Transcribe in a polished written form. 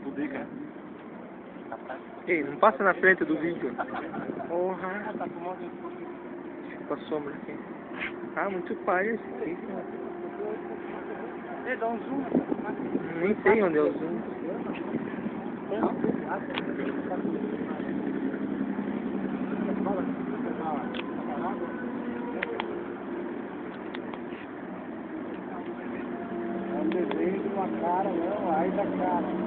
Budica. Ei, não passa na frente do vídeo. Porra. Com a sombra aqui. Ah, muito pai esse aqui, cara. Dá um zoom. Nem sei onde é o zoom. É um desenho de uma cara, não, aí da cara.